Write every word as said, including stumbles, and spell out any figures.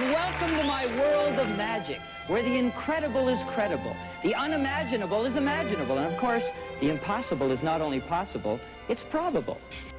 and welcome to my world of magic, where the incredible is credible, the unimaginable is imaginable, and of course, the impossible is not only possible, it's probable.